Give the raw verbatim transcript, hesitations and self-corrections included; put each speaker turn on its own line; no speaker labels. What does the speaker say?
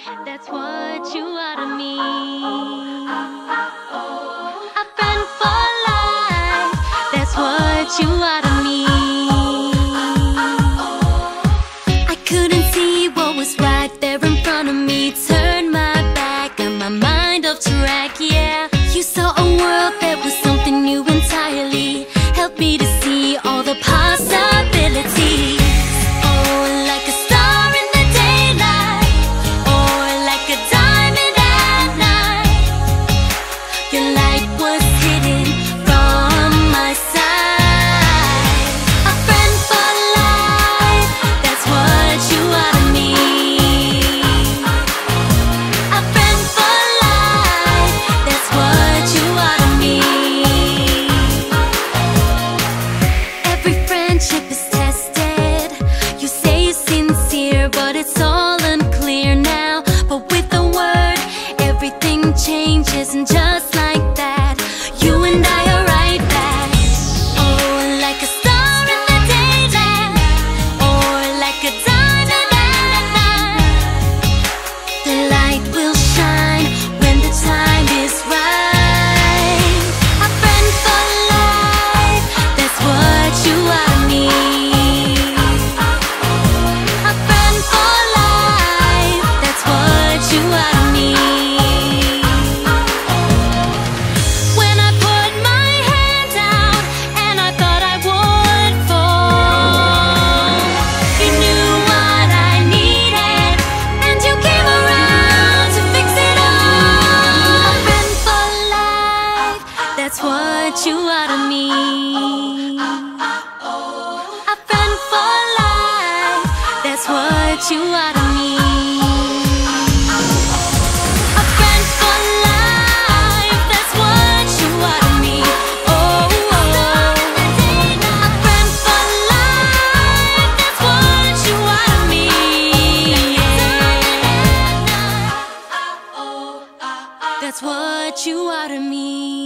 That's what you are to me. A friend for life. That's what you are to me. I couldn't see what was right there in front of me. Turned my back and my mind off track. Yeah, you saw a world that was something new entirely. Helped me to see all the possibilities. Changes, and just like that, you and I are right back. Oh, like a star in the daylight, or like a diamond at night. The light will shine when the time is right. A friend for life, that's what you are to me. A friend for life, that's what you are to me. That's what you are to me. A friend for life. That's what you are to me. A friend for life. That's what you are to me. Oh, oh. A friend for life. That's what you are to me. That's what you are to me.